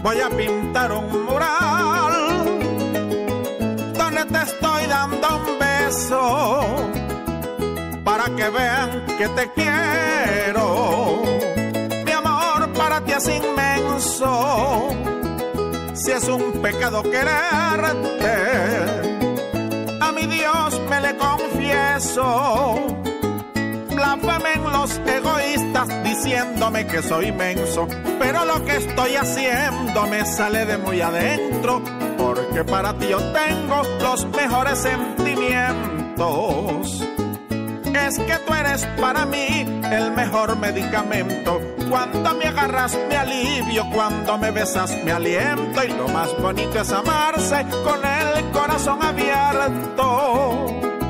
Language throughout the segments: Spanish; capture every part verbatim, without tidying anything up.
voy a pintar un mural donde te estoy dando un beso para que vean que te quiero. Mi amor para ti es inmenso, si es un pecado quererte, a mi Dios me le confieso. Blasfemen los egoístas diciéndome que soy menso, pero lo que estoy haciendo me sale de muy adentro, porque para ti yo tengo los mejores sentimientos. Es que tú eres para mí el mejor medicamento. Cuando me agarras me alivio, cuando me besas me aliento, y lo más bonito es amarse con el corazón abierto.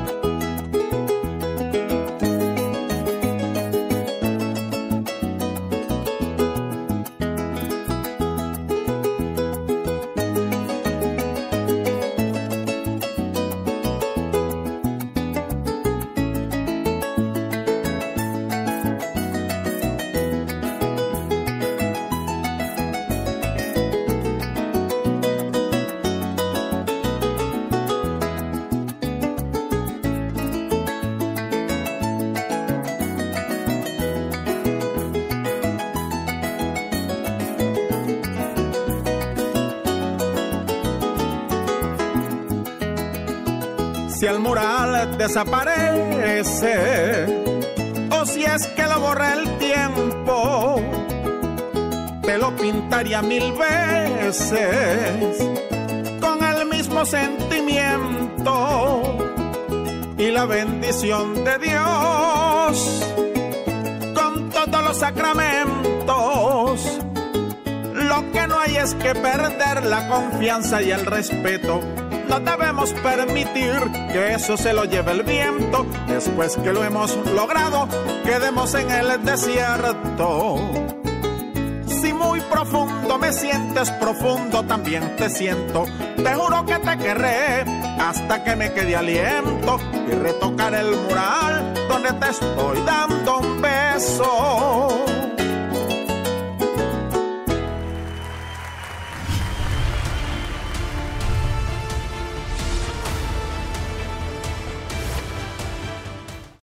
Si el mural desaparece o si es que lo borra el tiempo, te lo pintaría mil veces con el mismo sentimiento y la bendición de Dios con todos los sacramentos. Lo que no hay es que perder la confianza y el respeto. No debemos permitir que eso se lo lleve el viento. Después que lo hemos logrado, quedemos en el desierto. Si muy profundo me sientes, profundo también te siento. Te juro que te querré hasta que me quede aliento y retocar el mural donde te estoy dando un beso.